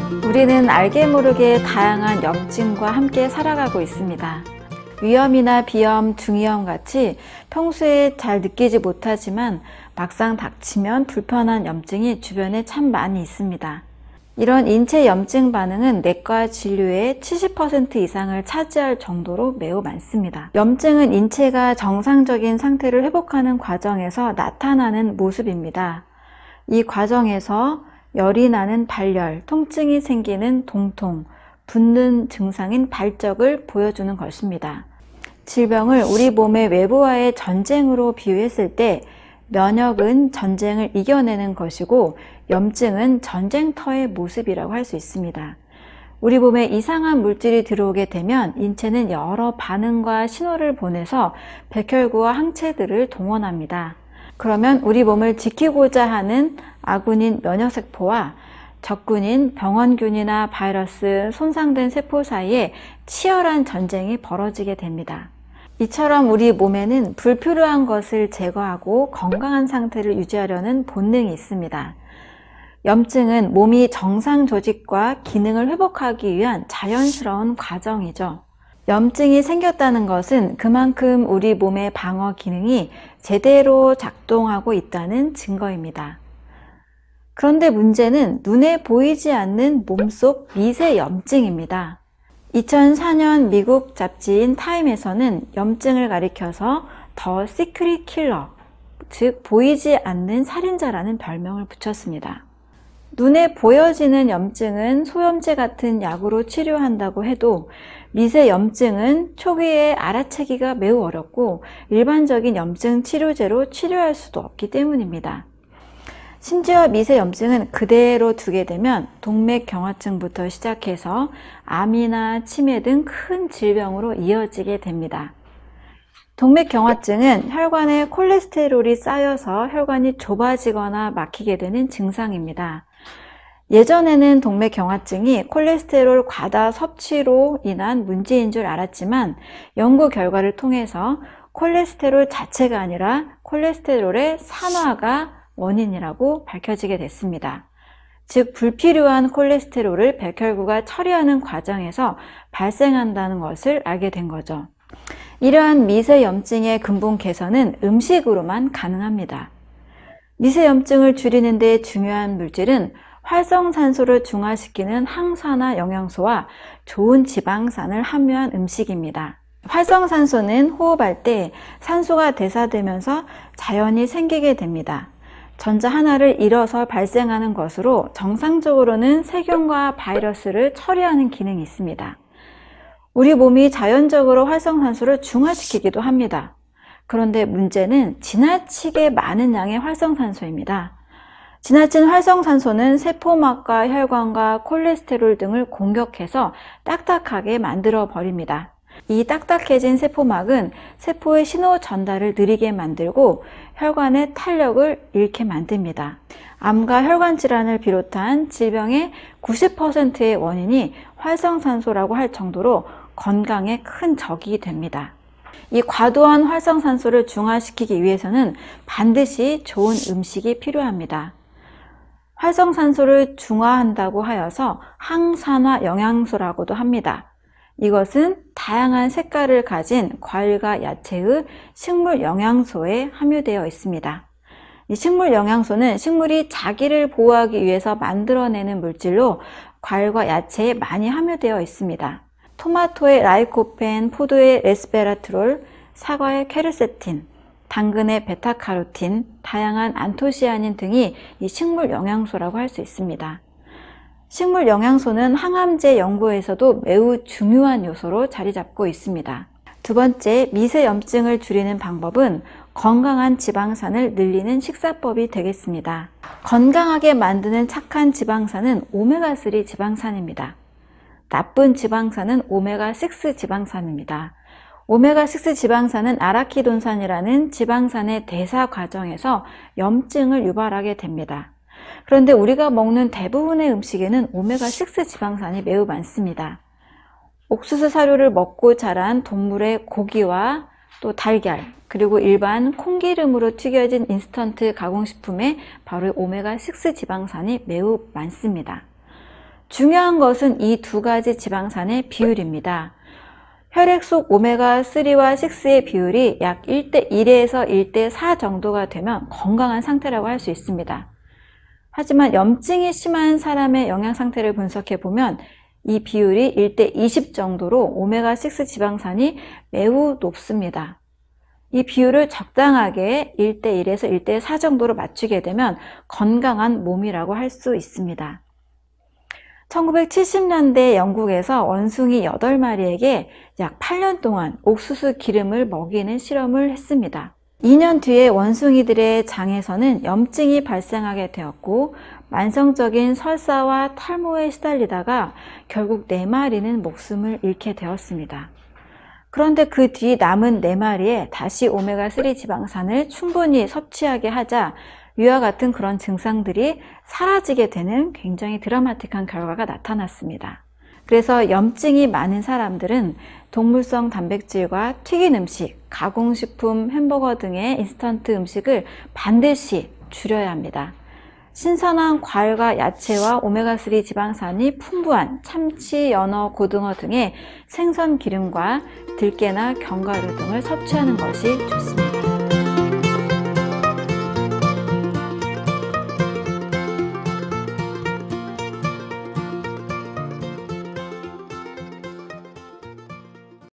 우리는 알게 모르게 다양한 염증과 함께 살아가고 있습니다. 위염이나 비염, 중이염 같이 평소에 잘 느끼지 못하지만 막상 닥치면 불편한 염증이 주변에 참 많이 있습니다. 이런 인체 염증 반응은 내과 진료의 70% 이상을 차지할 정도로 매우 많습니다. 염증은 인체가 정상적인 상태를 회복하는 과정에서 나타나는 모습입니다. 이 과정에서 열이 나는 발열, 통증이 생기는 동통, 붓는 증상인 발적을 보여주는 것입니다. 질병을 우리 몸의 외부와의 전쟁으로 비유했을 때 면역은 전쟁을 이겨내는 것이고 염증은 전쟁터의 모습이라고 할 수 있습니다. 우리 몸에 이상한 물질이 들어오게 되면 인체는 여러 반응과 신호를 보내서 백혈구와 항체들을 동원합니다. 그러면 우리 몸을 지키고자 하는 아군인 면역세포와 적군인 병원균이나 바이러스, 손상된 세포 사이에 치열한 전쟁이 벌어지게 됩니다. 이처럼 우리 몸에는 불필요한 것을 제거하고 건강한 상태를 유지하려는 본능이 있습니다. 염증은 몸이 정상 조직과 기능을 회복하기 위한 자연스러운 과정이죠. 염증이 생겼다는 것은 그만큼 우리 몸의 방어 기능이 제대로 작동하고 있다는 증거입니다. 그런데 문제는 눈에 보이지 않는 몸속 미세 염증입니다. 2004년 미국 잡지인 타임에서는 염증을 가리켜서 더 시크릿 킬러, 즉 보이지 않는 살인자라는 별명을 붙였습니다. 눈에 보여지는 염증은 소염제 같은 약으로 치료한다고 해도 미세 염증은 초기에 알아채기가 매우 어렵고 일반적인 염증 치료제로 치료할 수도 없기 때문입니다. 심지어 미세 염증은 그대로 두게 되면 동맥경화증부터 시작해서 암이나 치매 등 큰 질병으로 이어지게 됩니다. 동맥경화증은 혈관에 콜레스테롤이 쌓여서 혈관이 좁아지거나 막히게 되는 증상입니다. 예전에는 동맥경화증이 콜레스테롤 과다 섭취로 인한 문제인 줄 알았지만 연구 결과를 통해서 콜레스테롤 자체가 아니라 콜레스테롤의 산화가 원인이라고 밝혀지게 됐습니다. 즉 불필요한 콜레스테롤을 백혈구가 처리하는 과정에서 발생한다는 것을 알게 된 거죠. 이러한 미세염증의 근본 개선은 음식으로만 가능합니다. 미세염증을 줄이는 데 중요한 물질은 활성산소를 중화시키는 항산화 영양소와 좋은 지방산을 함유한 음식입니다. 활성산소는 호흡할 때 산소가 대사되면서 자연이 생기게 됩니다. 전자 하나를 잃어서 발생하는 것으로 정상적으로는 세균과 바이러스를 처리하는 기능이 있습니다. 우리 몸이 자연적으로 활성산소를 중화시키기도 합니다. 그런데 문제는 지나치게 많은 양의 활성산소입니다. 지나친 활성산소는 세포막과 혈관과 콜레스테롤 등을 공격해서 딱딱하게 만들어 버립니다. 이 딱딱해진 세포막은 세포의 신호 전달을 느리게 만들고 혈관의 탄력을 잃게 만듭니다. 암과 혈관 질환을 비롯한 질병의 90%의 원인이 활성산소라고 할 정도로 건강에 큰 적이 됩니다. 이 과도한 활성산소를 중화시키기 위해서는 반드시 좋은 음식이 필요합니다. 활성산소를 중화한다고 하여서 항산화 영양소라고도 합니다. 이것은 다양한 색깔을 가진 과일과 야채의 식물 영양소에 함유되어 있습니다. 이 식물 영양소는 식물이 자기를 보호하기 위해서 만들어내는 물질로 과일과 야채에 많이 함유되어 있습니다. 토마토의 라이코펜, 포도의 레스베라트롤, 사과의 케르세틴, 당근의 베타카로틴, 다양한 안토시아닌 등이 이 식물 영양소라고 할 수 있습니다. 식물 영양소는 항암제 연구에서도 매우 중요한 요소로 자리 잡고 있습니다. 두 번째, 미세염증을 줄이는 방법은 건강한 지방산을 늘리는 식사법이 되겠습니다. 건강하게 만드는 착한 지방산은 오메가3 지방산입니다. 나쁜 지방산은 오메가6 지방산입니다. 오메가6 지방산은 아라키돈산이라는 지방산의 대사 과정에서 염증을 유발하게 됩니다. 그런데 우리가 먹는 대부분의 음식에는 오메가6 지방산이 매우 많습니다. 옥수수 사료를 먹고 자란 동물의 고기와 또 달걀, 그리고 일반 콩기름으로 튀겨진 인스턴트 가공식품에 바로 오메가6 지방산이 매우 많습니다. 중요한 것은 이 두 가지 지방산의 비율입니다. 혈액 속 오메가3와 6의 비율이 약 1:1에서 1:4 정도가 되면 건강한 상태라고 할 수 있습니다. 하지만 염증이 심한 사람의 영양 상태를 분석해 보면 이 비율이 1:20 정도로 오메가6 지방산이 매우 높습니다. 이 비율을 적당하게 1:1에서 1:4 정도로 맞추게 되면 건강한 몸이라고 할 수 있습니다. 1970년대 영국에서 원숭이 8마리에게 약 8년 동안 옥수수 기름을 먹이는 실험을 했습니다. 2년 뒤에 원숭이들의 장에서는 염증이 발생하게 되었고 만성적인 설사와 탈모에 시달리다가 결국 4마리는 목숨을 잃게 되었습니다. 그런데 그 뒤 남은 4마리에 다시 오메가3 지방산을 충분히 섭취하게 하자 위와 같은 그런 증상들이 사라지게 되는 굉장히 드라마틱한 결과가 나타났습니다. 그래서 염증이 많은 사람들은 동물성 단백질과 튀긴 음식, 가공식품, 햄버거 등의 인스턴트 음식을 반드시 줄여야 합니다. 신선한 과일과 야채와 오메가3 지방산이 풍부한 참치, 연어, 고등어 등의 생선 기름과 들깨나 견과류 등을 섭취하는 것이 좋습니다.